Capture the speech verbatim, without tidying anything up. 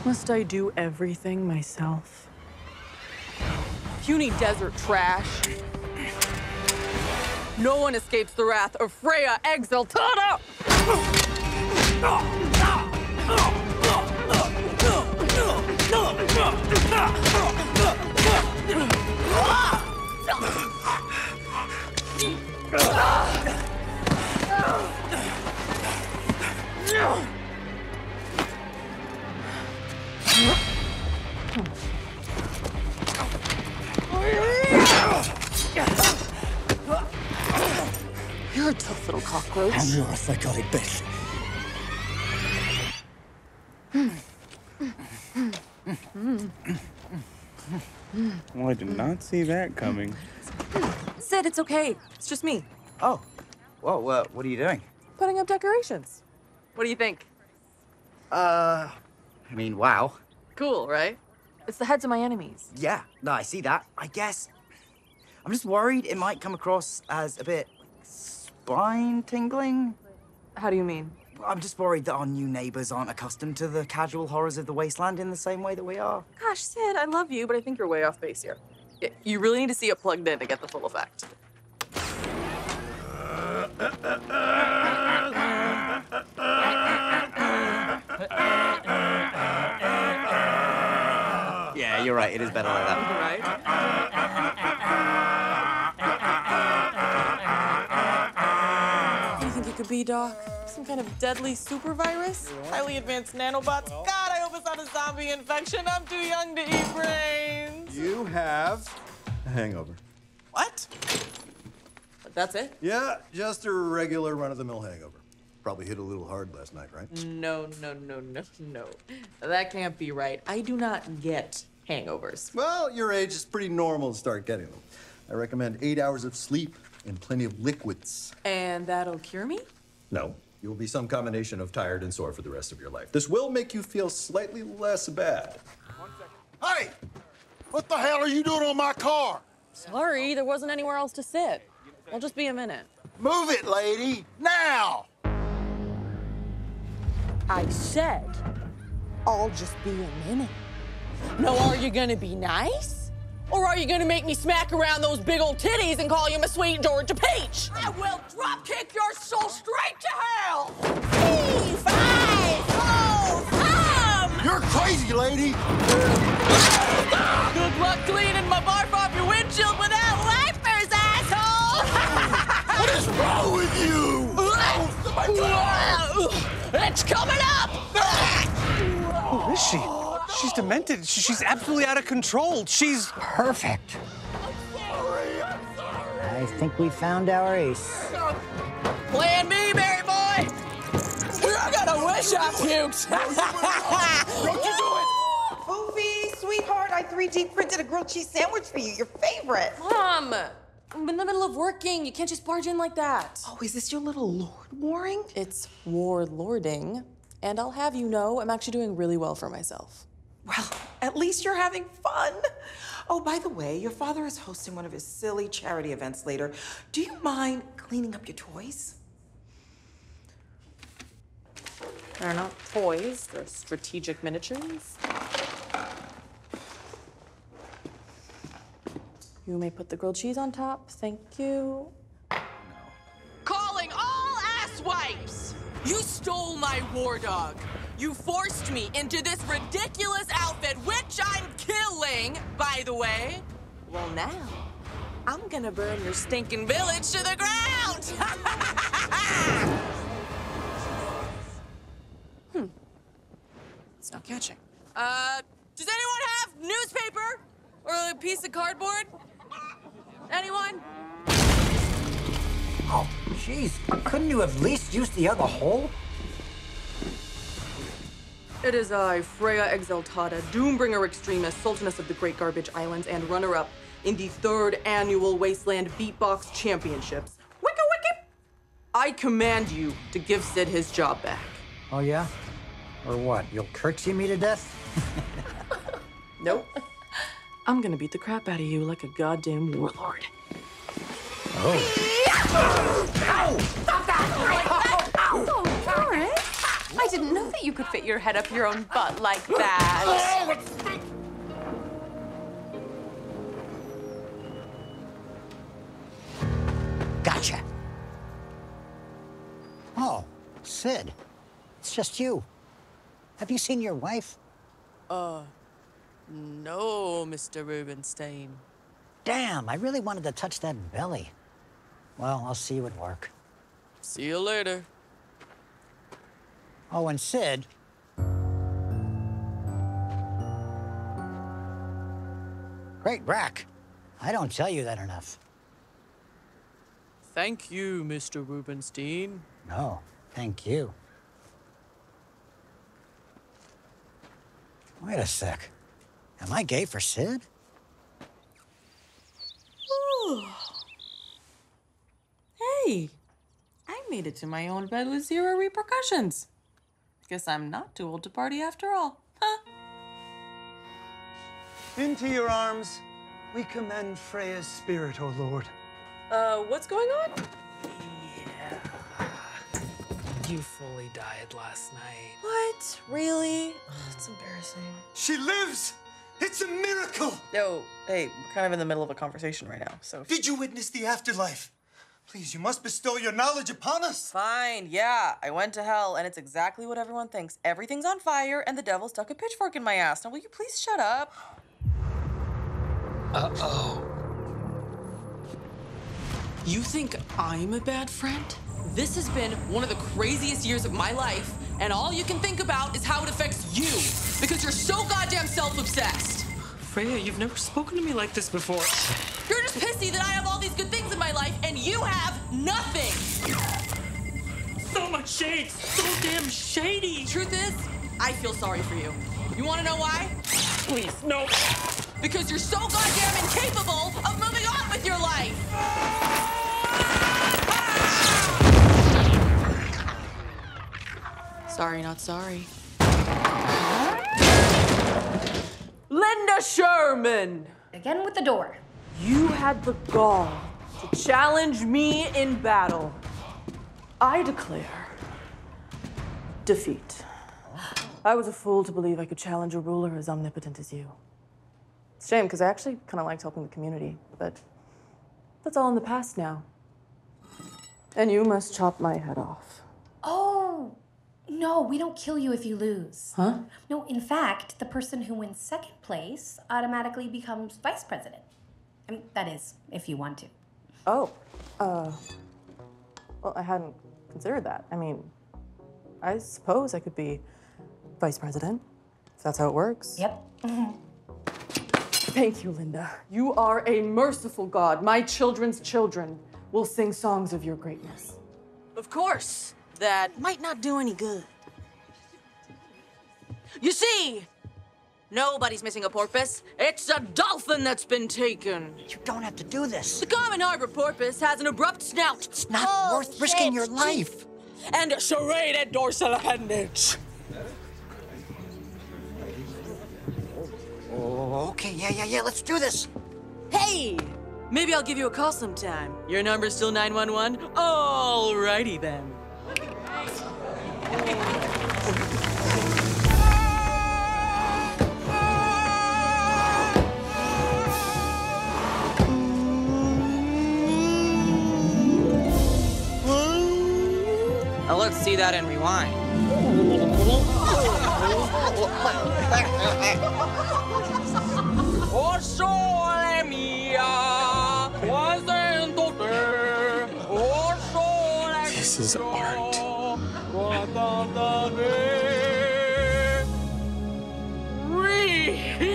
Must I do everything myself? Puny desert trash. No one escapes the wrath of Freya Exaltada! You're a tough little cockroach. And you're a psychotic bitch. Well, I did not see that coming. Sid, it's okay. It's just me. Oh. Whoa, uh, what are you doing? Putting up decorations. What do you think? Uh, I mean, wow. Cool, right? It's the heads of my enemies. Yeah, no, I see that. I guess I'm just worried it might come across as a bit spine-tingling. How do you mean? I'm just worried that our new neighbors aren't accustomed to the casual horrors of the wasteland in the same way that we are. Gosh, Sid, I love you, but I think you're way off base here. You really need to see it plugged in to get the full effect. Yeah, you're right. It is better like that. Right? What do you think it could be, Doc? Some kind of deadly super virus? Highly advanced nanobots? God, I hope it's not a zombie infection. I'm too young to eat brains. You have a hangover. What? That's it? Yeah, just a regular run-of-the-mill hangover. Probably hit a little hard last night, right? No, no, no, no, no. That can't be right. I do not get hangovers. Well, your age is pretty normal to start getting them. I recommend eight hours of sleep and plenty of liquids. And that'll cure me? No, you'll be some combination of tired and sore for the rest of your life. This will make you feel slightly less bad. Hey, what the hell are you doing on my car? Sorry, there wasn't anywhere else to sit. I'll just be a minute. Move it, lady, now! I said, I'll just be a minute. Now, are you gonna be nice? Or are you gonna make me smack around those big old titties and call you my sweet Georgia Peach? I will drop kick your soul straight to hell! Three, five, four, come! You're crazy, lady! Good luck cleaning my barf off your windshield without wipers, asshole! What is wrong with you? It's coming up! Who is she? She's demented. She's absolutely out of control. She's Perfect. I think we found our ace. Plan B, Barry boy! You're gonna wish I puked! Don't you do it! Foofy, sweetheart, I three D printed a grilled cheese sandwich for you, your favorite. Mom! I'm in the middle of working. You can't just barge in like that. Oh, is this your little lord warring? It's warlording. And I'll have you know, I'm actually doing really well for myself. Well, at least you're having fun. Oh, by the way, your father is hosting one of his silly charity events later. Do you mind cleaning up your toys? They're not toys, they're strategic miniatures. You may put the grilled cheese on top, thank you. No. Calling all ass wipes! You stole my war dog. You forced me into this ridiculous outfit, which I'm killing, by the way. Well, now, I'm gonna burn your stinking village to the ground! hmm. It's not catching. Uh, does anyone have newspaper? Or a piece of cardboard? Anyone? Oh, jeez. Couldn't you at least use the other hole? It is I, Freya Exaltada, Doombringer Extremist, Sultaness of the Great Garbage Islands, and runner-up in the third annual Wasteland Beatbox Championships. Wicka wicka! I command you to give Sid his job back. Oh, yeah? Or what? You'll curtsy me to death? Nope. I'm gonna beat the crap out of you like a goddamn warlord. Oh. Oh, Doris! I didn't know that you could face get your head up your own butt like that. Gotcha. Oh, Sid. It's just you. Have you seen your wife? Uh, no, Mister Rubenstein. Damn, I really wanted to touch that belly. Well, I'll see you at work. See you later. Oh, and Sid. Great rack. I don't tell you that enough. Thank you, Mister Rubenstein. No, thank you. Wait a sec. Am I gay for Sid? Ooh. Hey, I made it to my own bed with zero repercussions. Guess I'm not too old to party after all, huh? Into your arms, we commend Freya's spirit, O Lord. Uh, what's going on? Yeah. You fully died last night. What? Really? Oh, it's embarrassing. She lives! It's a miracle! Yo, hey, we're kind of in the middle of a conversation right now, so... Did you witness the afterlife? Please, you must bestow your knowledge upon us. Fine, yeah. I went to hell, and it's exactly what everyone thinks. Everything's on fire, and the devil stuck a pitchfork in my ass. Now, will you please shut up? Uh-oh. You think I'm a bad friend? This has been one of the craziest years of my life, and all you can think about is how it affects you, because you're so goddamn self-obsessed. Freya, you've never spoken to me like this before. You're just pissy that I have all these good things in my life, and you have nothing. So much shade, so damn shady. Truth is, I feel sorry for you. You wanna know why? Please, no. Because you're so goddamn incapable of moving on with your life. Sorry, not sorry. Linda Sherman! Again with the door. You had the gall to challenge me in battle. I declare defeat. I was a fool to believe I could challenge a ruler as omnipotent as you. It's a shame, because I actually kind of liked helping the community, but that's all in the past now. And you must chop my head off. Oh, no, we don't kill you if you lose. Huh? No, in fact, the person who wins second place automatically becomes vice president. I mean, that is, if you want to. Oh, uh, well, I hadn't considered that. I mean, I suppose I could be vice president, if that's how it works. Yep. Thank you, Linda. You are a merciful God. My children's children will sing songs of your greatness. Of course, that might not do any good. You see, nobody's missing a porpoise. It's a dolphin that's been taken. You don't have to do this. The common harbor porpoise has an abrupt snout. It's not worth risking your life. And a serrated dorsal appendage. Oh, okay, yeah, yeah, yeah, let's do this. Hey! Maybe I'll give you a call sometime. Your number's still nine one one? Alrighty then. Now let's see that and rewind. Oh, sole mia, quasento te. Oh, sole. This is art. Re.